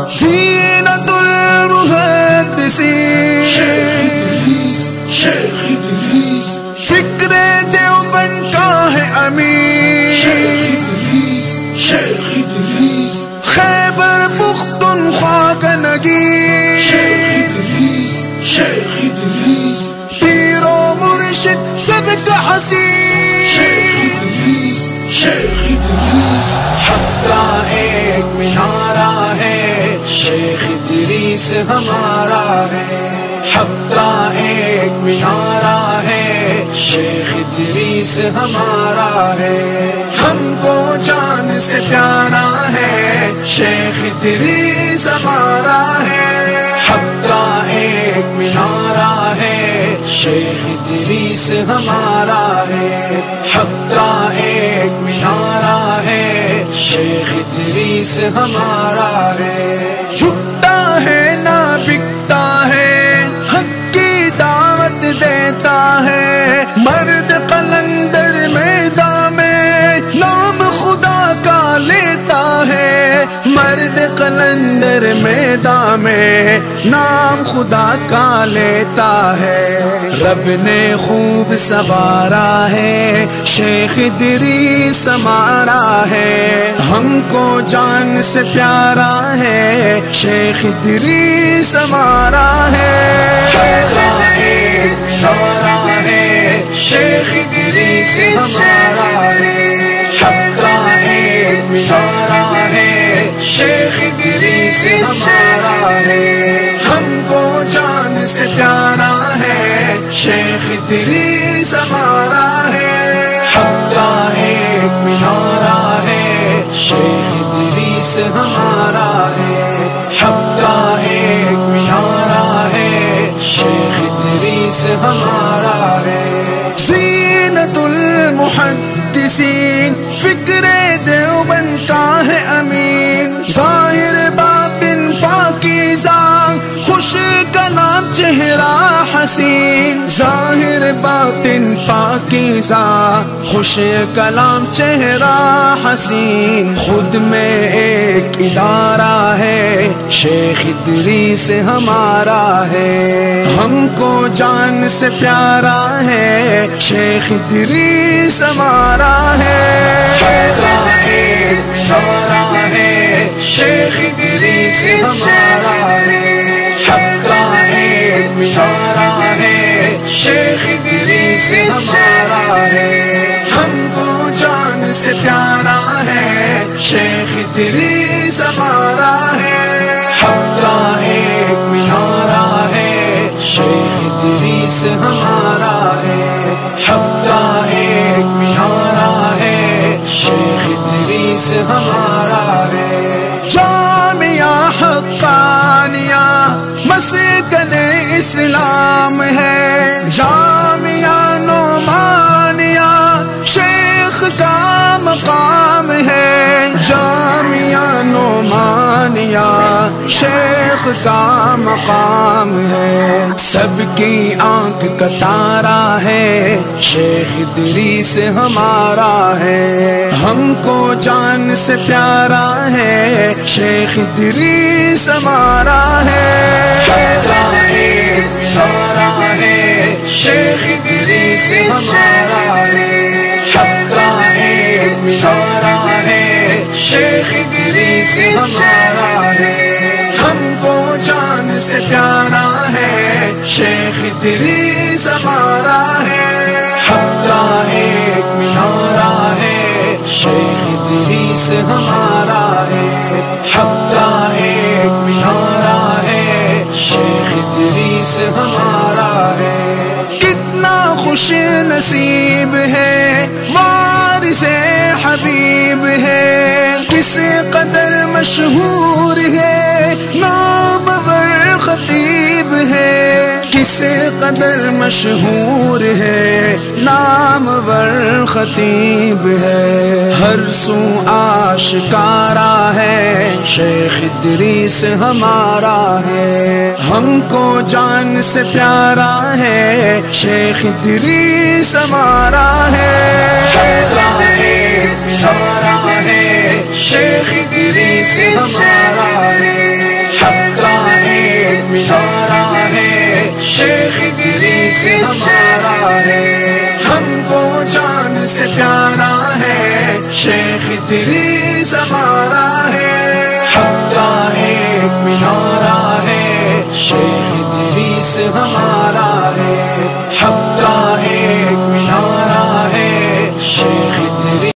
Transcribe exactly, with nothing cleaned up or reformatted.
زینت المحدثین شیخ ادریس فکر دیوبند کا ہے امیر شیخ ادریس خیبر پختونخوا کا نگین شیخ ادریس پیر و مرشد سب کا حسین شیخ ادریس حق کا ایک مینارہ ہے شیخ ادریس ہمارا ہے حق کا ایک مینارہ ہے شیخ ادریس ہمارا ہے ہم کو جان سے پیارا ہے شیخ ادریس ہمارا ہے حق کا ایک مینارہ ہے شیخ ادریس ہمارا ہے حق کا ایک مینارہ ہے شیخ ادریس ہمارا ہے جھکتا ہے نہ بکتا ہے حق کی دعوت دیتا ہے مرد قلندر میدان میں نام خدا کا لیتا ہے مرد قلندر میدان میں نام خدا کا لیتا ہے رب نے خوب سوارا ہے شیخ ادریس ہمارا ہے ہم کو جان سے پیارا ہے شیخ ادریس ہمارا ہے شیخ ادریس ہمارا ہے حق کا ایک مینارہ ہے شیخ ادریس ہمارا ہے ہم کو جان سے پیارا ہے شیخ ادریس ہمارا ہے حق کا ایک مینارہ ہے شیخ ادریس ہمارا ہے حق کا ایک مینارہ ہے شیخ ادریس ہمارا ہے زینت المحدثین فکر دیوبند کا ہے امین ظاہر باطن پاکیزہ خوش کلام چہرہ حسین ظاہر باطن پاکیزہ خوش کلام چہرہ حسین خود میں ایک ادارہ ہے شیخ ادریس ہمارا ہے ہم کو جان سے پیارا ہے شیخ ادریس ہمارا ہے شیخ ادریس ہمارا ہے حق کا ایک مینارہ ہے شیخ ادریس ہمارا ہے ہم کو جان سے پیارا ہے شیخ ادریس ہمارا ہے حق کا ایک مینارہ ہے شیخ ادریس ہمارا ہے حق کا ایک مینارہ ہے شیخ ادریس ہمارا ہے جامعہ حقانیہ مسکن اسلام ہے جامعہ نعمانیہ شیخ کا مقام ہے جامعہ نعمانیہ شیخ کا مقام ہے سب کی آنکھ کا تارا ہے شیخ ادریس ہمارا ہے ہم کو جان سے پیارا ہے شیخ ادریس ہمارا ہے شیخ ادریس ہمارا ہے حق کا ایک مینارہ ہے شیخ ادریس ہمارا ہے ہم کو جان سے پیارا ہے شیخ ادریس ہمارا ہے حق کا ایک مینارہ ہے شیخ ادریس ہمارا ہے حق کا ایک مینارہ ہے شیخ ادریس ہمارا ہے کتنا خوش نصیب ہے وارث حبیب ہے کس قدر مشہور ہے نامور خطیب ہے کس قدر مشہور ہے نامور خطیب ہے ہر سو آشکارا ہے شیخ ادریس ہمارا ہے ہم کو جان سے پیارا ہے شیخ ادریس ہمارا ہے شیخ ادریس ہمارا ہے ہمارا ہے، ہم کو جان سے پیارا ہے، شیخ ادریس ہمارا ہے، حق کا ایک مینارہ ہے، شیخ ادریس ہمارا ہے، حق